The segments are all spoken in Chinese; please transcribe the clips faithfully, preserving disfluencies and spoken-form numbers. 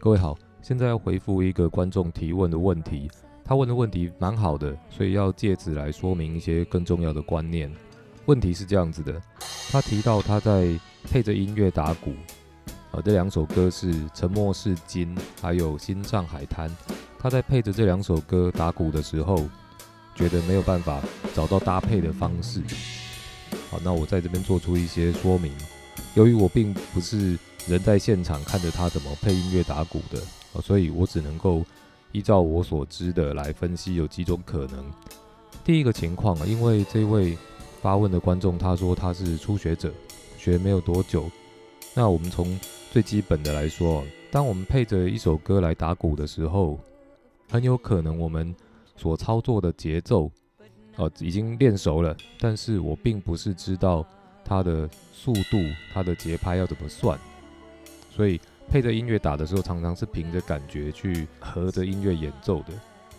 各位好，现在要回复一个观众提问的问题，他问的问题蛮好的，所以要借此来说明一些更重要的观念。问题是这样子的，他提到他在配着音乐打鼓，呃，这两首歌是《沉默是金》还有《新上海滩》。他在配着这两首歌打鼓的时候，觉得没有办法找到搭配的方式。好，那我在这边做出一些说明。由于我并不是人在现场看着他怎么配音乐打鼓的，所以我只能够依照我所知的来分析有几种可能。第一个情况，因为这位发问的观众他说他是初学者，学没有多久。那我们从最基本的来说，当我们配着一首歌来打鼓的时候，很有可能我们所操作的节奏呃，已经练熟了，但是我并不是知道它的速度、它的节拍要怎么算，所以配着音乐打的时候，常常是凭着感觉去合着音乐演奏的。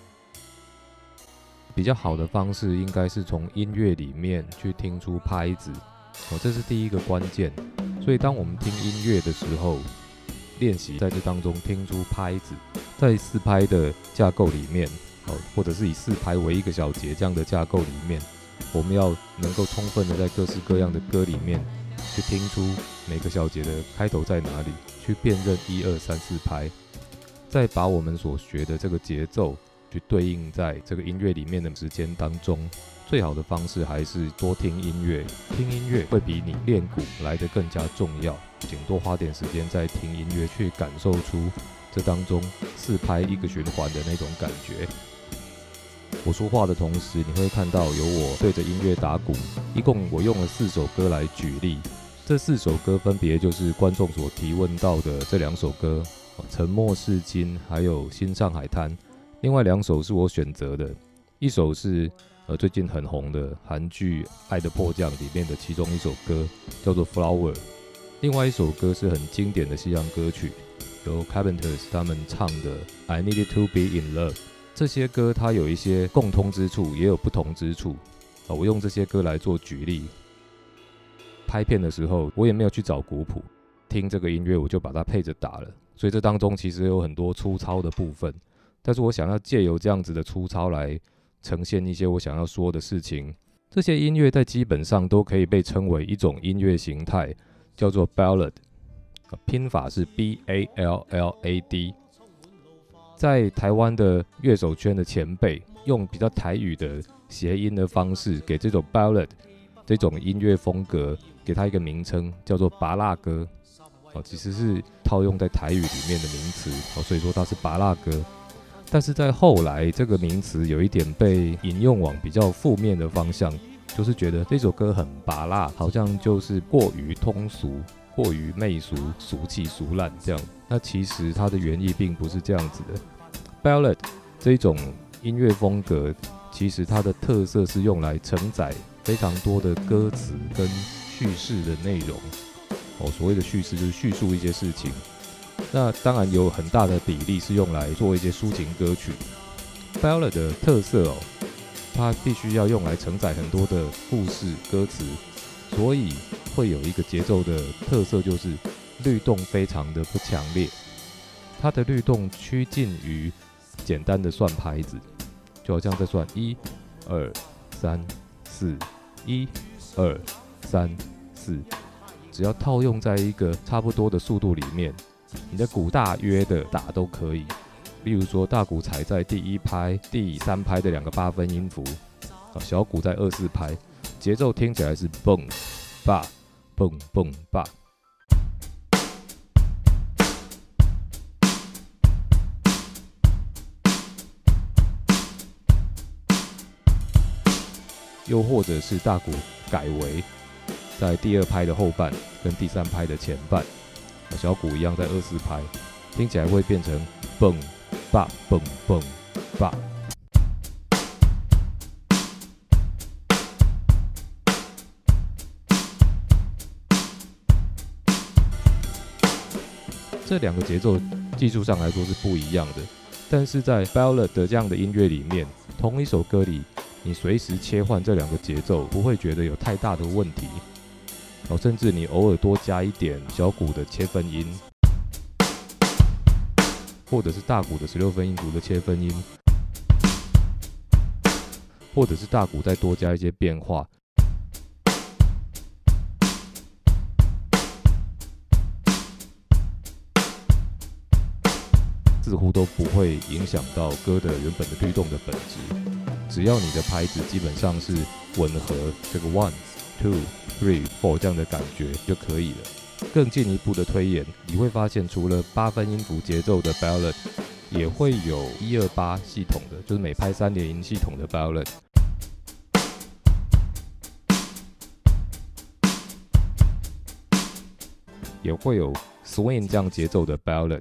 比较好的方式应该是从音乐里面去听出拍子，哦，这是第一个关键。所以当我们听音乐的时候，练习在这当中听出拍子，在四拍的架构里面，或者是以四拍为一个小节这样的架构里面，我们要能够充分的在各式各样的歌里面去听出每个小节的开头在哪里，去辨认一二三四拍，再把我们所学的这个节奏去对应在这个音乐里面的时间当中。最好的方式还是多听音乐，听音乐会比你练鼓来得更加重要，请多花点时间在听音乐，去感受出这当中四拍一个循环的那种感觉。我说话的同时，你会看到有我对着音乐打鼓，一共我用了四首歌来举例。这四首歌分别就是观众所提问到的这两首歌，沉默是金还有新上海滩。另外两首是我选择的，一首是呃最近很红的韩剧《爱的迫降》里面的其中一首歌，叫做 Flower。另外一首歌是很经典的西洋歌曲，由 Carpenters 他们唱的 I Needed to Be in Love。这些歌它有一些共通之处，也有不同之处。我用这些歌来做举例。拍片的时候，我也没有去找鼓谱，听这个音乐我就把它配着打了。所以这当中其实有很多粗糙的部分，但是我想要借由这样子的粗糙来呈现一些我想要说的事情。这些音乐在基本上都可以被称为一种音乐形态，叫做 ballad， 拼法是 B A L L A D。在台湾的乐手圈的前辈用比较台语的谐音的方式，给这种 ballad 这种音乐风格给它一个名称，叫做芭乐歌。哦，其实是套用在台语里面的名词，哦，所以说它是芭乐歌。但是在后来，这个名词有一点被引用往比较负面的方向，就是觉得这首歌很芭乐，好像就是过于通俗、过于媚俗、俗气、俗烂这样。那其实它的原意并不是这样子的。Ballad 这一种音乐风格，其实它的特色是用来承载非常多的歌词跟叙事的内容。哦，所谓的叙事就是叙述一些事情。那当然有很大的比例是用来做一些抒情歌曲。Ballad 的特色哦，它必须要用来承载很多的故事歌词，所以会有一个节奏的特色，就是律动非常的不强烈。它的律动趋近于简单的算拍子，就好像在算一、二、三、四，一、二、三、四，只要套用在一个差不多的速度里面，你的鼓大约的打都可以。例如说，大鼓踩在第一拍、第三拍的两个八分音符，小鼓在二四拍，节奏听起来是蹦吧蹦蹦吧。又或者是大鼓改为在第二拍的后半跟第三拍的前半，小鼓一样在二四拍，听起来会变成蹦吧蹦蹦吧。这两个节奏技术上来说是不一样的，但是在 ballad 的这样的音乐里面，同一首歌里你随时切换这两个节奏，不会觉得有太大的问题。哦，甚至你偶尔多加一点小鼓的切分音， 或者是大鼓的十六分音符的切分音，或者是大鼓再多加一些变化。似乎都不会影响到歌的原本的律动的本质，只要你的拍子基本上是吻合这个 one two three four 这样的感觉就可以了。更进一步的推演，你会发现除了八分音符节奏的 ballad， 也会有一二八系统的，就是每拍三连音系统的 ballad。也会有 swing 这样节奏的 ballad。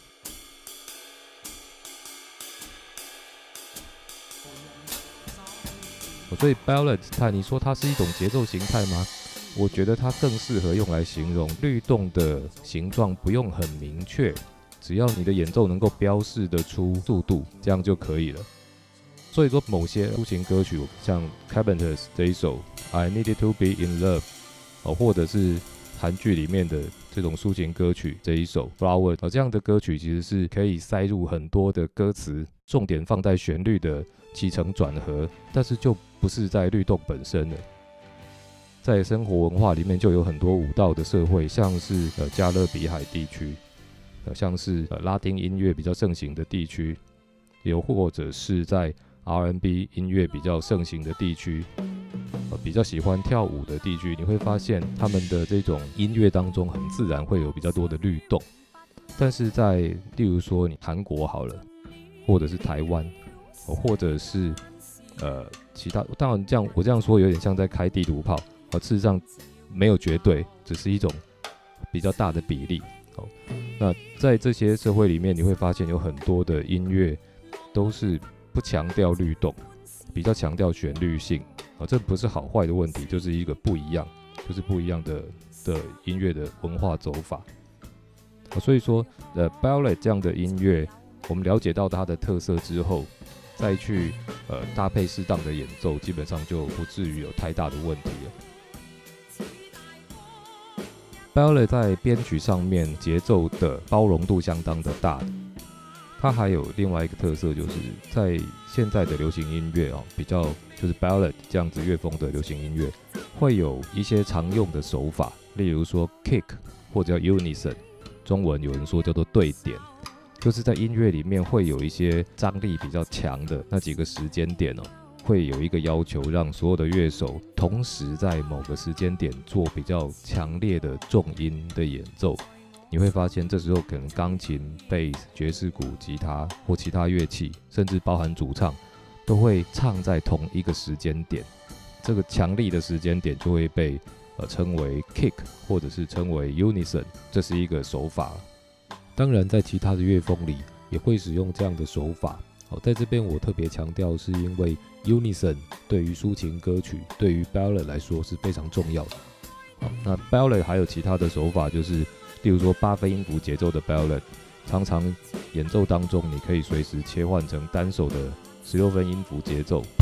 所以 ballad， 你说它是一种节奏形态吗？我觉得它更适合用来形容律动的形状不用很明确，只要你的演奏能够标示得出速度，这样就可以了。所以说某些抒情歌曲，像 Carpenters 这一首 I Needed to Be in Love， 或者是韩剧里面的这种抒情歌曲这一首 Flower， 这样的歌曲其实是可以塞入很多的歌词，重点放在旋律的起承转合，但是就不是在律动本身了。在生活文化里面就有很多舞蹈的社会，像是呃加勒比海地区，呃像是呃拉丁音乐比较盛行的地区，又或者是在 R and B 音乐比较盛行的地区，呃比较喜欢跳舞的地区，你会发现他们的这种音乐当中很自然会有比较多的律动。但是在例如说你韩国好了，或者是台湾，或者是呃其他，当然这样我这样说有点像在开地图炮，呃事实上没有绝对，只是一种比较大的比例。哦，那在这些社会里面，你会发现有很多的音乐都是不强调律动，比较强调旋律性。哦，这不是好坏的问题，就是一个不一样，就是不一样的的音乐的文化走法。哦，所以说，呃 ，ballad 这样的音乐，我们了解到它的特色之后，再去呃搭配适当的演奏，基本上就不至于有太大的问题了。ballad 在编曲上面节奏的包容度相当的大，它还有另外一个特色，就是在现在的流行音乐哦，比较就是 ballad 这样子乐风的流行音乐，会有一些常用的手法，例如说 kick 或者叫 unison， 中文有人说叫做对点。就是在音乐里面会有一些张力比较强的那几个时间点哦，会有一个要求让所有的乐手同时在某个时间点做比较强烈的重音的演奏。你会发现这时候可能钢琴、贝斯、爵士鼓、吉他或其他乐器，甚至包含主唱，都会唱在同一个时间点。这个强力的时间点就会被呃称为 kick， 或者是称为 unison， 这是一个手法。当然，在其他的乐风里也会使用这样的手法。好，在这边我特别强调，是因为 unison 对于抒情歌曲，对于 ballad 来说是非常重要的。好，那 ballad 还有其他的手法，就是例如说八分音符节奏的 ballad， 常常演奏当中你可以随时切换成单手的十六分音符节奏，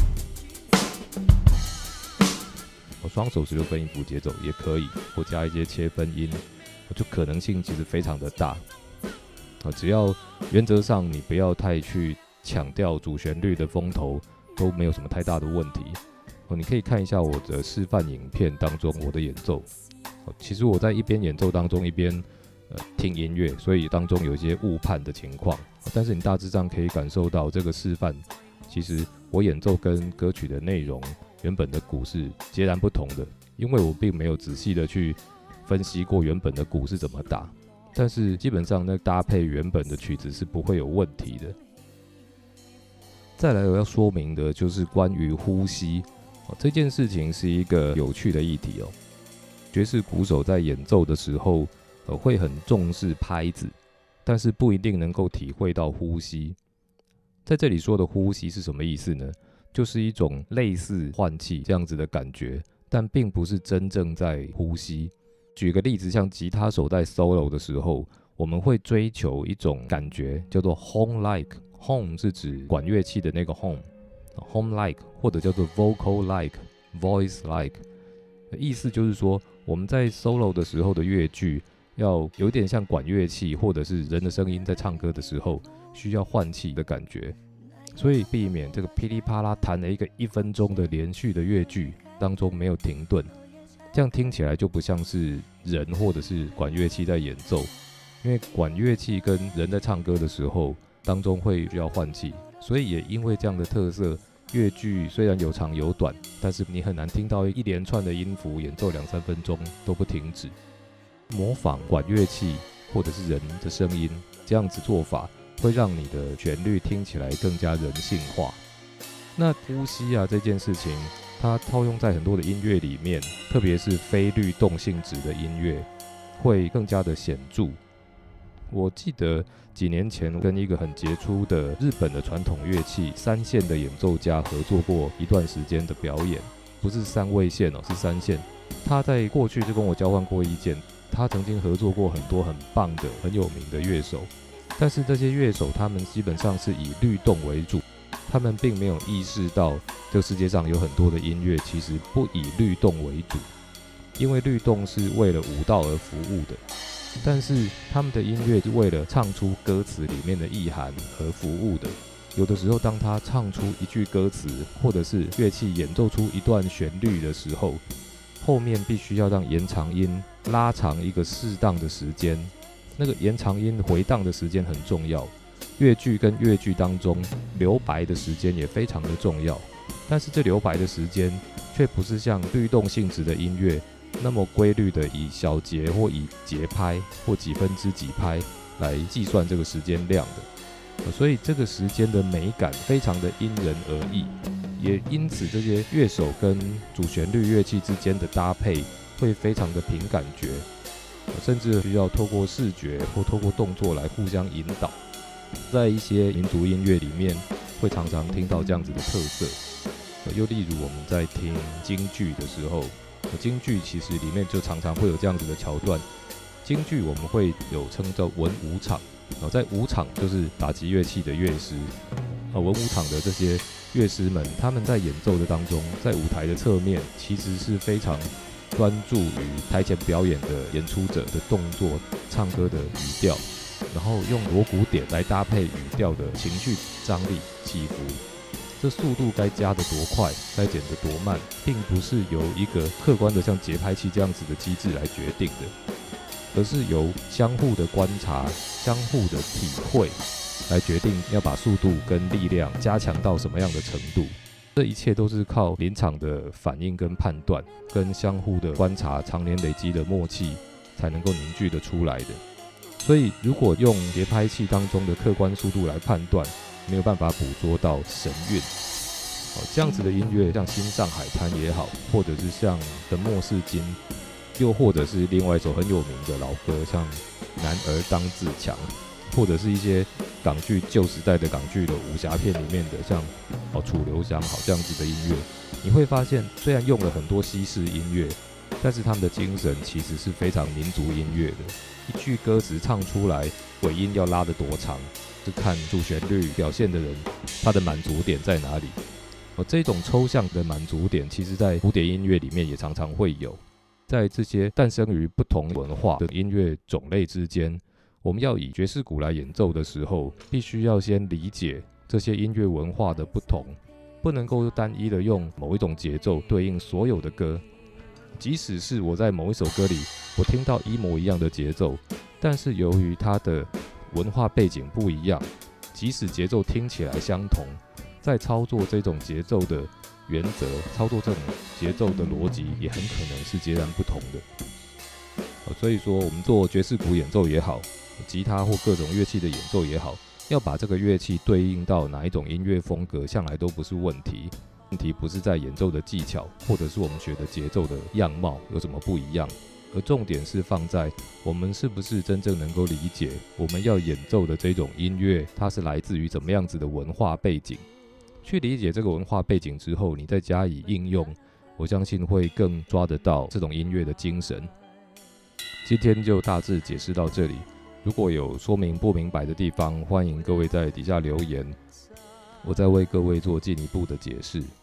双手十六分音符节奏也可以，或加一些切分音，就可能性其实非常的大。只要原则上你不要太去强调主旋律的风头，都没有什么太大的问题。你可以看一下我的示范影片当中我的演奏，其实我在一边演奏当中一边、呃、听音乐，所以当中有一些误判的情况，但是你大致上可以感受到这个示范，其实我演奏跟歌曲的内容原本的鼓是截然不同的，因为我并没有仔细的去分析过原本的鼓是怎么打。但是基本上那搭配原本的曲子是不会有问题的。再来我要说明的就是关于呼吸、哦、这件事情是一个有趣的议题哦。爵士鼓手在演奏的时候、呃、会很重视拍子，但是不一定能够体会到呼吸。在这里说的呼吸是什么意思呢？就是一种类似换气这样子的感觉，但并不是真正在呼吸。举个例子，像吉他手在 solo 的时候，我们会追求一种感觉叫做 home-like， home 是指管乐器的那个 home， home-like 或者叫做 vocal-like voice-like， 意思就是说我们在 solo 的时候的乐句要有点像管乐器或者是人的声音在唱歌的时候需要换气的感觉，所以避免这个噼里啪啦弹了一个一分钟的连续的乐句当中没有停顿，这样听起来就不像是人或者是管乐器在演奏，因为管乐器跟人在唱歌的时候当中会需要换气，所以也因为这样的特色，乐句虽然有长有短，但是你很难听到一连串的音符演奏两三分钟都不停止。模仿管乐器或者是人的声音，这样子做法会让你的旋律听起来更加人性化。那呼吸啊这件事情，它套用在很多的音乐里面，特别是非律动性质的音乐，会更加的显著。我记得几年前跟一个很杰出的日本的传统乐器三线的演奏家合作过一段时间的表演，不是三位线哦，是三线。他在过去就跟我交换过意见，他曾经合作过很多很棒的、很有名的乐手，但是这些乐手他们基本上是以律动为主，他们并没有意识到这个世界上有很多的音乐其实不以律动为主，因为律动是为了舞蹈而服务的。但是他们的音乐是为了唱出歌词里面的意涵而服务的。有的时候当他唱出一句歌词，或者是乐器演奏出一段旋律的时候，后面必须要让延长音拉长一个适当的时间，那个延长音回荡的时间很重要，乐句跟乐句当中留白的时间也非常的重要，但是这留白的时间却不是像律动性质的音乐那么规律的以小节或以节拍或几分之几拍来计算这个时间量的，所以这个时间的美感非常的因人而异，也因此这些乐手跟主旋律乐器之间的搭配会非常的凭感觉，甚至需要透过视觉或透过动作来互相引导。在一些民族音乐里面会常常听到这样子的特色，又例如我们在听京剧的时候，京剧其实里面就常常会有这样子的桥段。京剧我们会有称叫文武场，在武场就是打击乐器的乐师，文武场的这些乐师们，他们在演奏的当中，在舞台的侧面其实是非常专注于台前表演的演出者的动作、唱歌的语调，然后用锣鼓点来搭配语调的情绪张力、起伏。这速度该加得多快，该减得多慢，并不是由一个客观的像节拍器这样子的机制来决定的，而是由相互的观察、相互的体会来决定要把速度跟力量加强到什么样的程度。这一切都是靠临场的反应跟判断，跟相互的观察、常年累积的默契才能够凝聚得出来的。所以，如果用节拍器当中的客观速度来判断，没有办法捕捉到神韵。哦，这样子的音乐，像《新上海滩》也好，或者是像《沉默是金》，又或者是另外一首很有名的老歌，像《男儿当自强》，或者是一些港剧旧时代的港剧的武侠片里面的，像哦《楚留香》好这样子的音乐，你会发现，虽然用了很多西式音乐，但是他们的精神其实是非常民族音乐的。一句歌词唱出来，尾音要拉得多长，是看主旋律表现的人他的满足点在哪里。哦，这种抽象的满足点，其实在古典音乐里面也常常会有。在这些诞生于不同文化的音乐种类之间，我们要以爵士鼓来演奏的时候，必须要先理解这些音乐文化的不同，不能够单一的用某一种节奏对应所有的歌。即使是我在某一首歌里，我听到一模一样的节奏，但是由于它的文化背景不一样，即使节奏听起来相同，在操作这种节奏的原则、操作这种节奏的逻辑，也很可能是截然不同的。所以说，我们做爵士鼓演奏也好，吉他或各种乐器的演奏也好，要把这个乐器对应到哪一种音乐风格，向来都不是问题。问题不是在演奏的技巧，或者是我们学的节奏的样貌有什么不一样，而重点是放在我们是不是真正能够理解我们要演奏的这种音乐，它是来自于怎么样子的文化背景。去理解这个文化背景之后，你再加以应用，我相信会更抓得到这种音乐的精神。今天就大致解释到这里，如果有说明不明白的地方，欢迎各位在底下留言，我再为各位做进一步的解释。